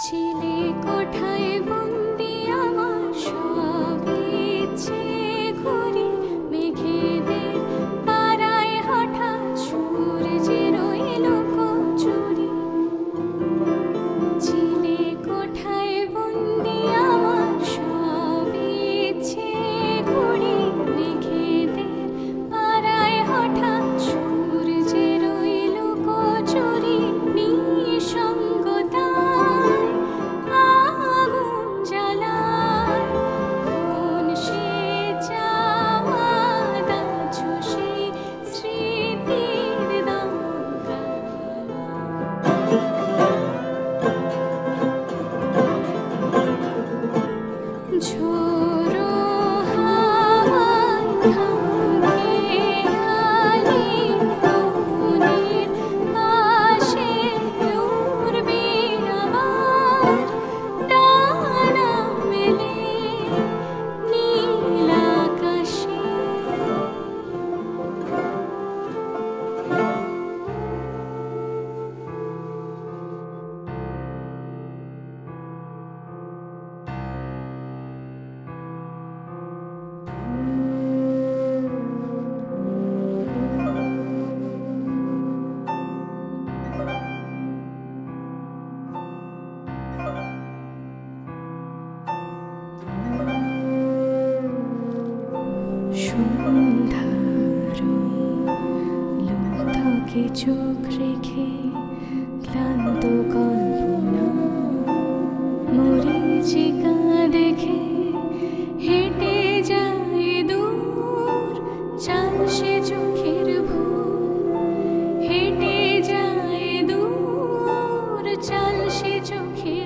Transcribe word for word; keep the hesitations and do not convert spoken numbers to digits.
চিলে কোঠায় বন্দি আমার সব ইচ্ছে ঘুরি মেঘেদের পাড়ায় হঠাৎ সূর্যের ওই লুকোচুরি। চিলে কোঠায় বন্দি আমার সব ইচ্ছে ঘুরি মেঘেদের পাড়ায় হঠাৎ সূর্যের ওই লুকোচুরি। ঝোড়ো হাওয়ায় থামে আলি মনের পাশে উড়বে আবার ডানা মেলে নীল আকাশে। সন্ধ্যার লুব্ধকে চোখ রেখে ক্লান্ত কল্পনা মরীচিকা দেখে হেঁটে যায় দূর চাল সে চোখের ভুল। হেঁটে যায় দূর চাল সে চোখের